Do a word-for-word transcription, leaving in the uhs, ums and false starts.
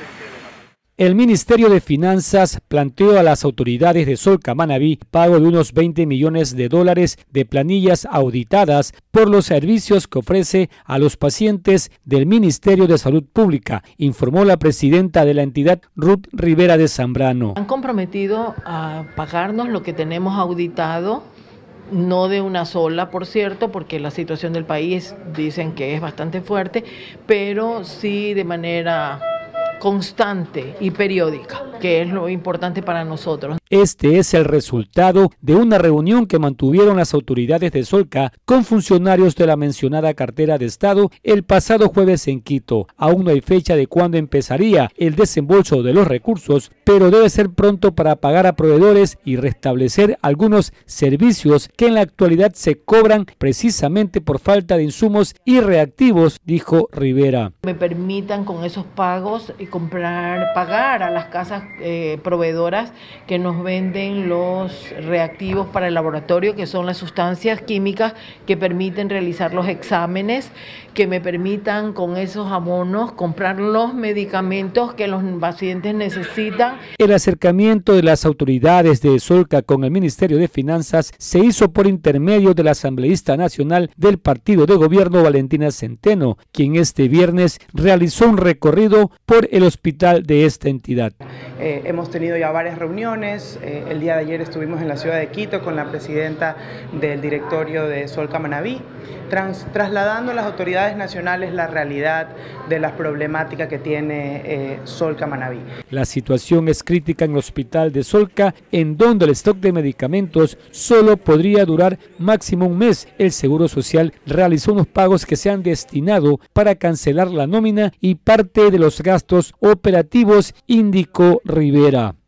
El Ministerio de Finanzas planteó a las autoridades de Solca Manabí pago de unos veinte millones de dólares de planillas auditadas por los servicios que ofrece a los pacientes del Ministerio de Salud Pública, informó la presidenta de la entidad, Ruth Rivera de Zambrano. Han comprometido a pagarnos lo que tenemos auditado, no de una sola, por cierto, porque la situación del país dicen que es bastante fuerte, pero sí de manera constante y periódica, que es lo importante para nosotros. Este es el resultado de una reunión que mantuvieron las autoridades de Solca con funcionarios de la mencionada cartera de Estado el pasado jueves en Quito. Aún no hay fecha de cuándo empezaría el desembolso de los recursos, pero debe ser pronto para pagar a proveedores y restablecer algunos servicios que en la actualidad se cobran precisamente por falta de insumos y reactivos, dijo Rivera. Me permitan con esos pagos comprar, pagar a las casas eh, proveedoras que nos venden los reactivos para el laboratorio, que son las sustancias químicas que permiten realizar los exámenes, que me permitan con esos abonos comprar los medicamentos que los pacientes necesitan. El acercamiento de las autoridades de Solca con el Ministerio de Finanzas se hizo por intermedio de la asambleísta nacional del partido de gobierno, Valentina Centeno, quien este viernes realizó un recorrido por el hospital de esta entidad. Eh, hemos tenido ya varias reuniones. Eh, el día de ayer estuvimos en la ciudad de Quito con la presidenta del directorio de Solca Manabí, trans, trasladando a las autoridades nacionales la realidad de las problemáticas que tiene eh, Solca Manabí. La situación es crítica en el hospital de Solca, en donde el stock de medicamentos solo podría durar máximo un mes. El Seguro Social realizó unos pagos que se han destinado para cancelar la nómina y parte de los gastos operativos, indicó Rivera.